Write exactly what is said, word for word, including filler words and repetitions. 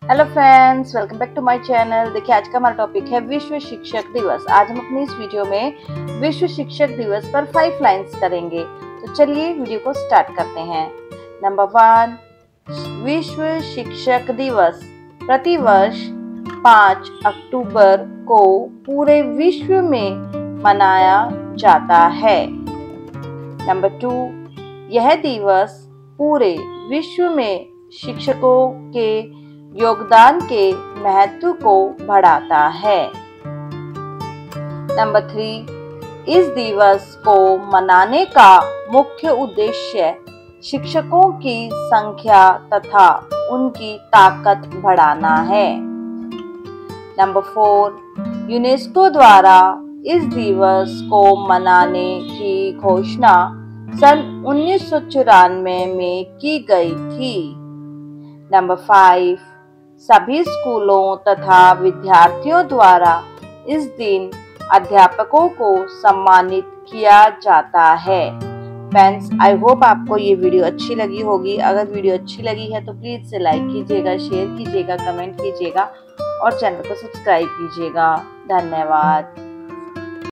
Hello friends, welcome back to my channel. देखिए, आज का हमारा टॉपिक है विश्व शिक्षक दिवस। आज हम अपनी इस वीडियो में विश्व शिक्षक दिवस पर फाइव लाइंस करेंगे। तो चलिए वीडियो को स्टार्ट करते हैं। नंबर वन, विश्व शिक्षक दिवस प्रतिवर्ष पाँच अक्टूबर को पूरे विश्व में मनाया जाता है। नंबर टू, यह दिवस पूरे विश्व में शिक्षकों के योगदान के महत्व को बढ़ाता है। नंबर थ्री, इस दिवस को मनाने का मुख्य उद्देश्य शिक्षकों की संख्या तथा उनकी ताकत बढ़ाना है। नंबर फोर, यूनेस्को द्वारा इस दिवस को मनाने की घोषणा सन उन्नीस सौ चौरानवे में की गई थी। नंबर फाइव, सभी स्कूलों तथा विद्यार्थियों द्वारा इस दिन अध्यापकों को सम्मानित किया जाता है। फ्रेंड्स, आई होप आपको ये वीडियो अच्छी लगी होगी। अगर वीडियो अच्छी लगी है तो प्लीज से लाइक कीजिएगा, शेयर कीजिएगा, कमेंट कीजिएगा और चैनल को सब्सक्राइब कीजिएगा। धन्यवाद।